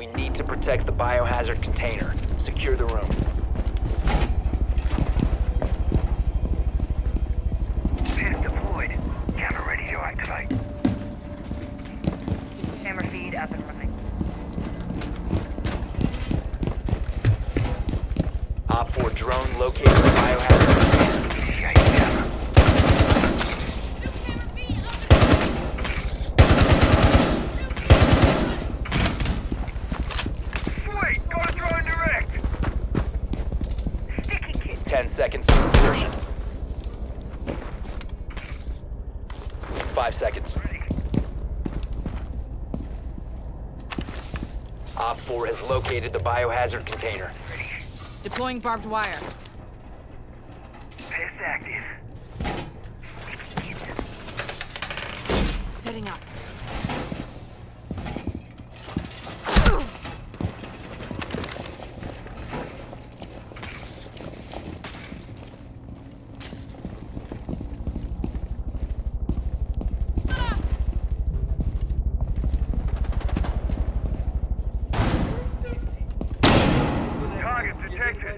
We need to protect the biohazard container. Secure the room. Pit deployed. Camera ready to activate. Camera feed up and running. Op 4 drone located the biohazard container. Initiate camera. Sweet! Got a drone direct! Sticky kit. 10 seconds to insertion. 5 seconds. Op 4 has located the biohazard container. Deploying barbed wire. Pest active. Setting up. Target detected.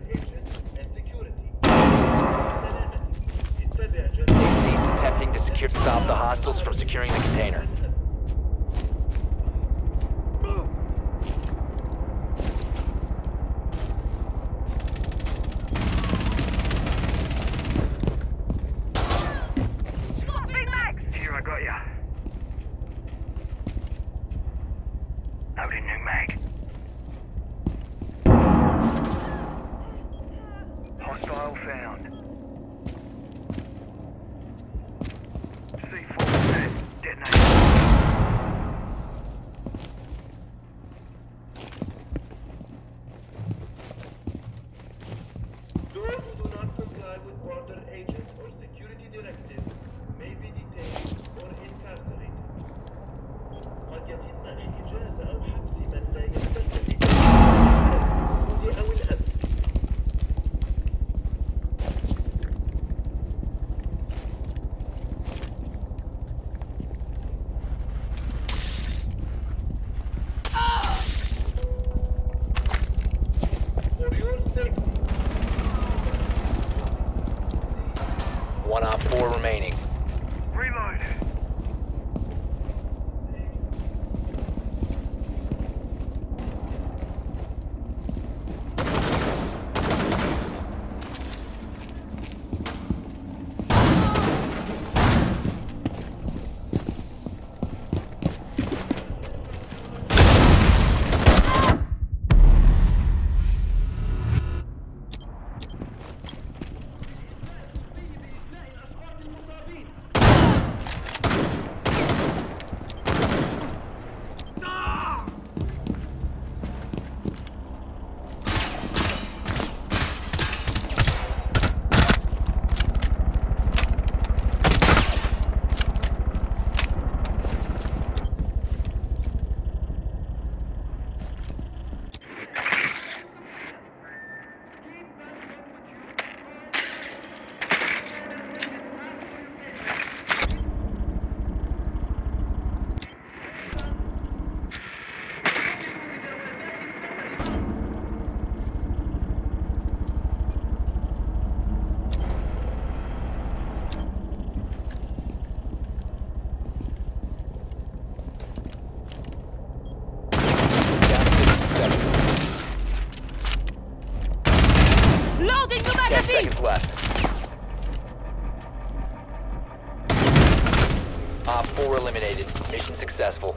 He's attempting to stop the hostiles from securing the container. Here, I got ya. Loading new mag. Hostile found. C4 set. Detonate. Those who do not comply with border agent or security directive may be detained or incarcerated. قد يتم إحجاز أو حبس من لا يستلزم الحدود أو الأمن. For your safety. One Op 4 remaining. Reload. Loading new 10 magazine! seconds left. Op 4 eliminated. Mission successful.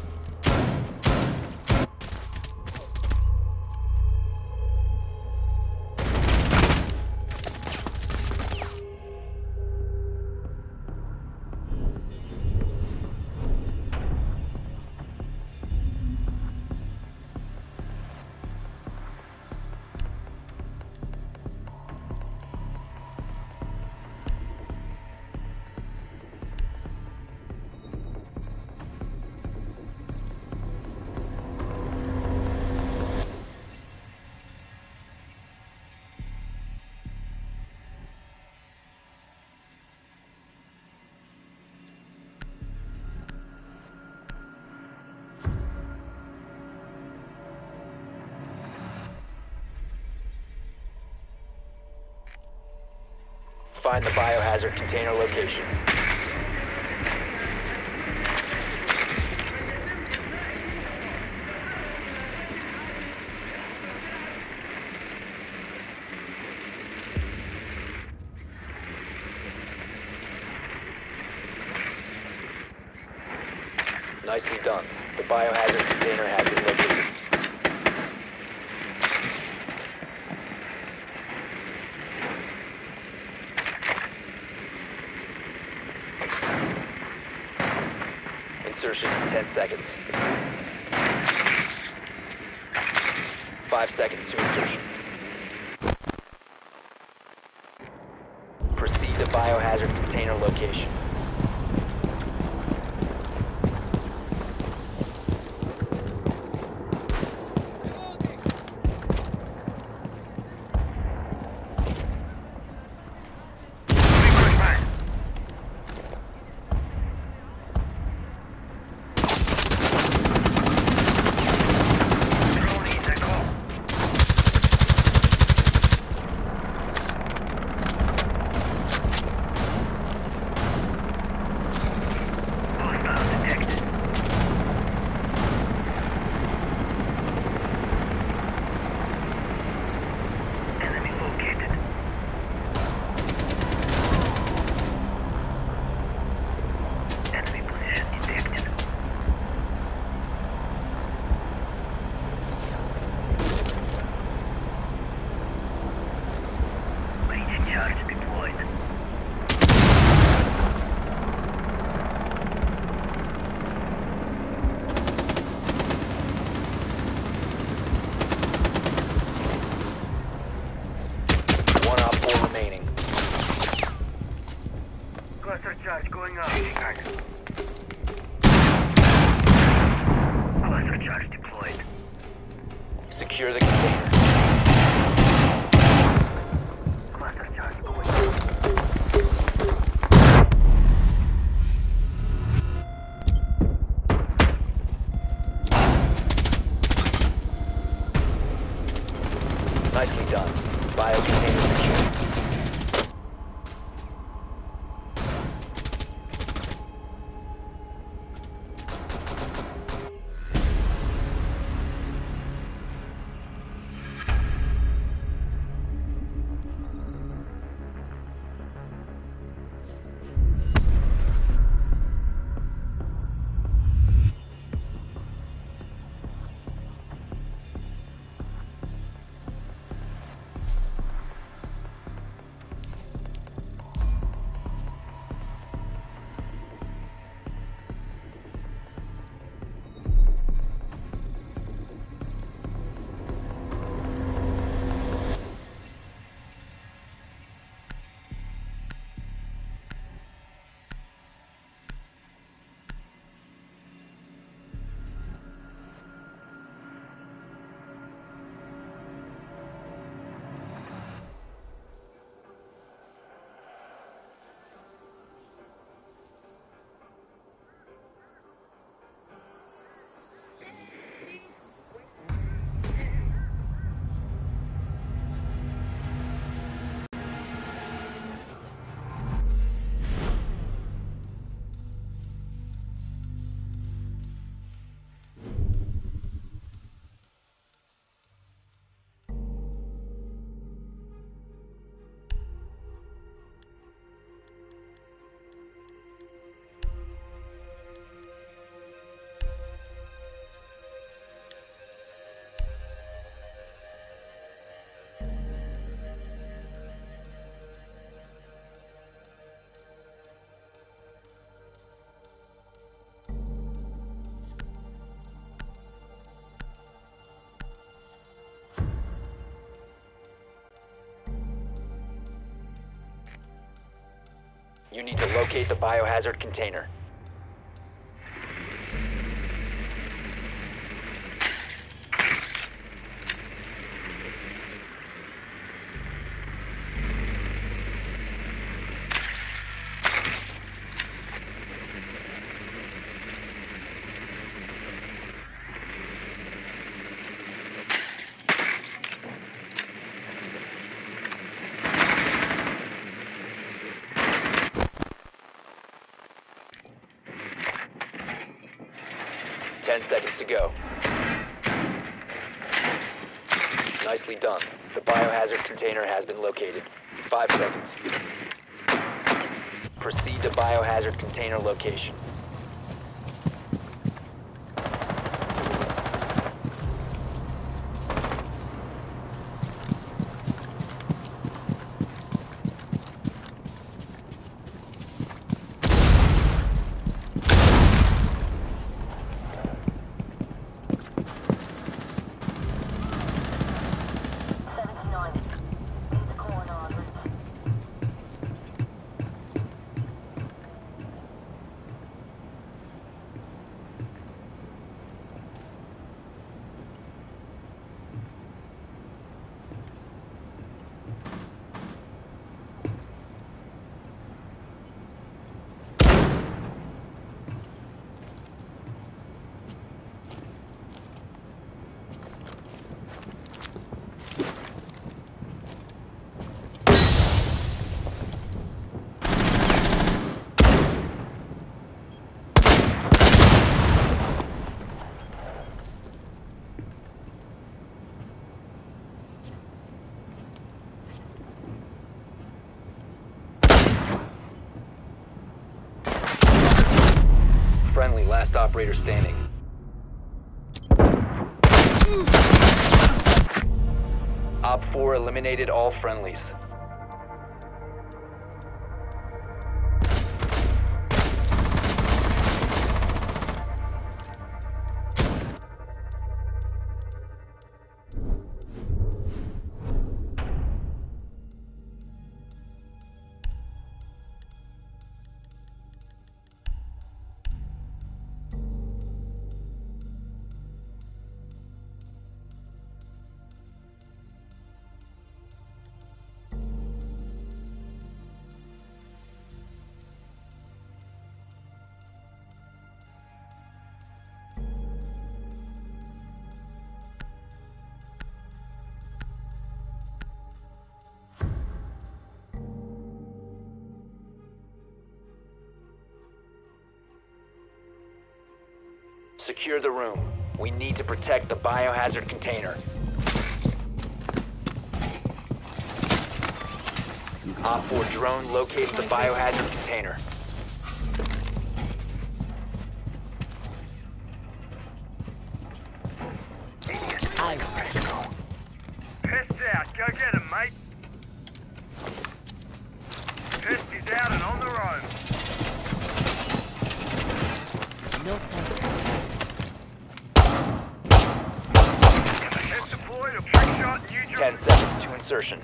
find the biohazard container location. Nicely done. The biohazard container has been located. Insertion in 10 seconds. 5 seconds to insertion. Proceed to biohazard container location. Cluster charge going up. Cluster charge deployed. Secure the container. Cluster charge going up. Nicely done. Bio container secure. You need to locate the biohazard container. 10 seconds to go. Nicely done. The biohazard container has been located. 5 seconds. Proceed to biohazard container location. Friendly, last operator standing. Op 4 eliminated all friendlies. Secure the room. We need to protect the biohazard container. Op 4 drone located the biohazard container. Pest's out. Go get him, mate. Pest is out and on the road. No time. Pest deployed. A trick shot. New 10 seconds to insertion.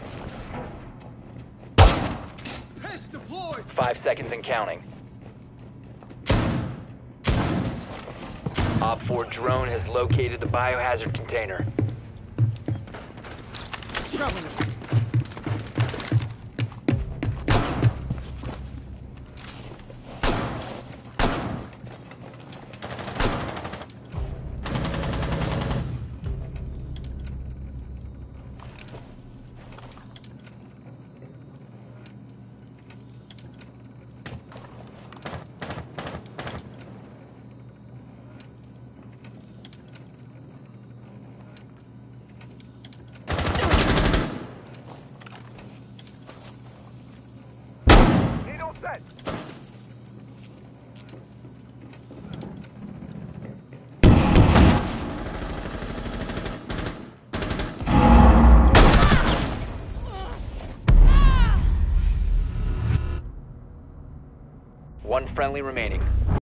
5 seconds and counting. Op 4 drone has located the biohazard container. Need all set. One friendly remaining.